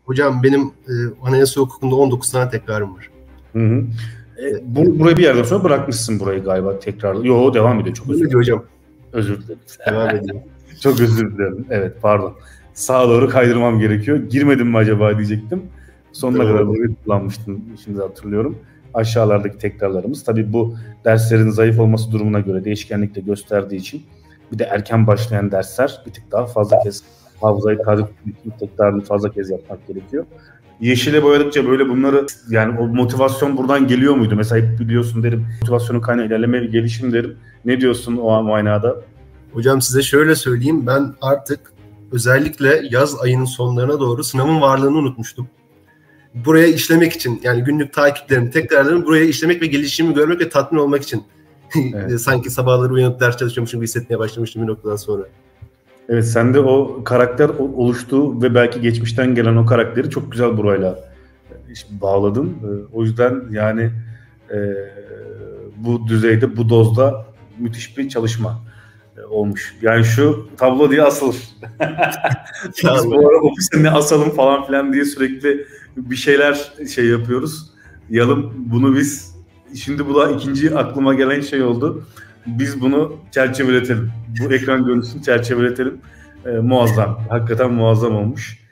Hocam benim anayasa hukukunda 19 tane tekrarım var. Hı hı. Burayı bir yerden sonra bırakmışsın burayı galiba tekrar. Yo, devam ediyor. Çok özür dilerim. Hocam. Özür dilerim. Devam ediyor. Çok özür dilerim. Evet, pardon. Sağa doğru kaydırmam gerekiyor. Girmedim mi acaba diyecektim. Sonuna kadar burayı kullanmıştım. Şimdi hatırlıyorum. Aşağılardaki tekrarlarımız. Tabii bu derslerin zayıf olması durumuna göre değişkenlikle gösterdiği için bir de erken başlayan dersler bir tık daha fazla kez hafızayı taze tutmak, tekrarını fazla kez yapmak gerekiyor. Yeşile boyadıkça böyle bunları, yani o motivasyon buradan geliyor muydu? Mesela hep biliyorsun derim, motivasyonun kaynağı ilerleme ve gelişim derim. Ne diyorsun o manada? Hocam size şöyle söyleyeyim, ben artık özellikle yaz ayının sonlarına doğru sınavın varlığını unutmuştum. Buraya işlemek için, yani günlük takiplerimi, tekrarlarımı buraya işlemek ve gelişimi görmek ve tatmin olmak için evet. Sanki sabahları uyanıp ders çalışıyormuşum gibi hissetmeye başlamıştım bir noktadan sonra. Evet, sende o karakter oluştu ve belki geçmişten gelen o karakteri çok güzel burayla bağladın. O yüzden yani bu düzeyde, bu dozda müthiş bir çalışma olmuş. Yani şu tablo diye asılır. Biz bu ara ofiste ne asalım falan filan diye sürekli bir şeyler yapıyoruz. Yalım bunu biz, şimdi bu da ikinci aklıma gelen şey oldu. Biz bunu çerçeveletelim. Bu ekran görüntüsünü çerçeveletelim. Muazzam. Hakikaten muazzam olmuş.